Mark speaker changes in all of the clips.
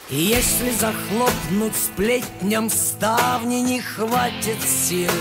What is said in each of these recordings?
Speaker 1: Если захлопнуть сплетням ставни, не хватит сил.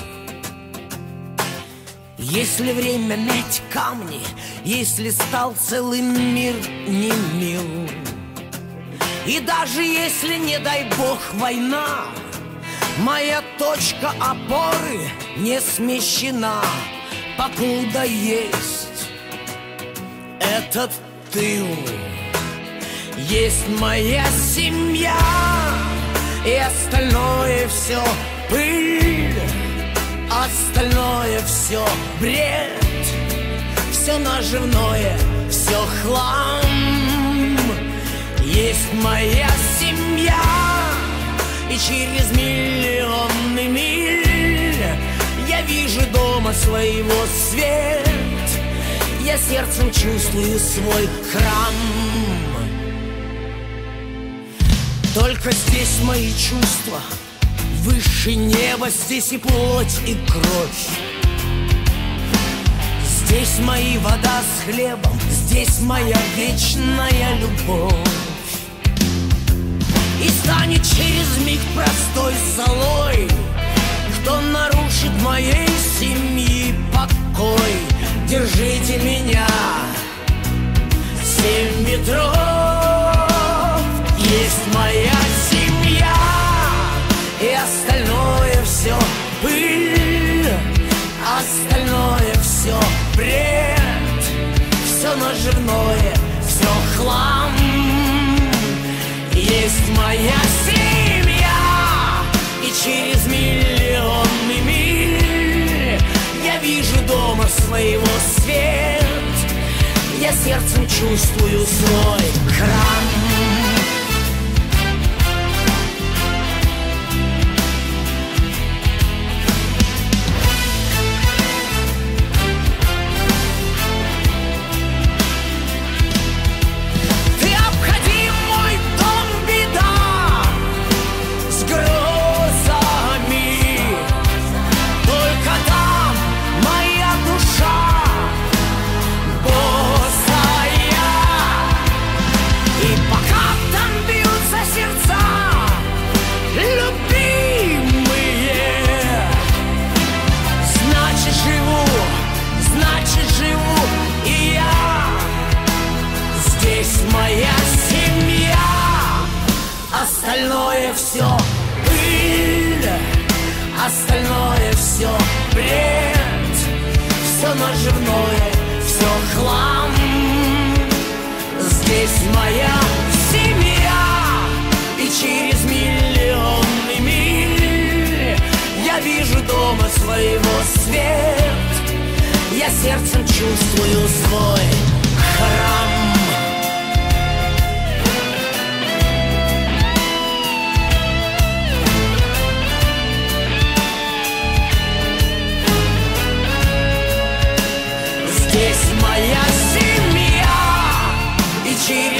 Speaker 1: Если время мять камни, если стал целый мир не мил. И даже если, не дай бог, война, моя точка опоры не смещена, покуда есть этот тыл. Есть моя семья, и остальное все пыль, остальное все бред, все наживное, все хлам. Есть моя семья, и через миллионы миль я вижу дома своего свет. Я сердцем чувствую свой храм. Только здесь мои чувства выше неба, здесь и плоть, и кровь. Здесь мои вода с хлебом, здесь моя вечная любовь. И станет через миг простой золой, кто нарушит моей семьи покой. Держите меня, 7 метров. Есть моя семья, и остальное все пыль, остальное все бред, все наживное, все хлам. Есть моя семья, и через миллионы миль я вижу дома своего свет. Я сердцем чувствую свой храм. Остальное все пыль, остальное все бред, все наживное, все хлам. Здесь моя семья, и через миллионы миль я вижу дома своего свет. Я сердцем чувствую свой храм. Здесь моя семья, и через